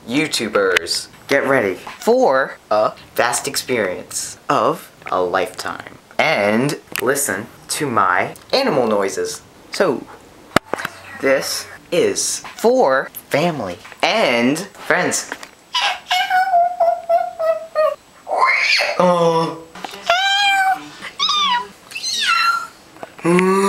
YouTubers. Get ready for a vast experience of a lifetime. And listen to my animal noises. So, this is for family and friends. Oh.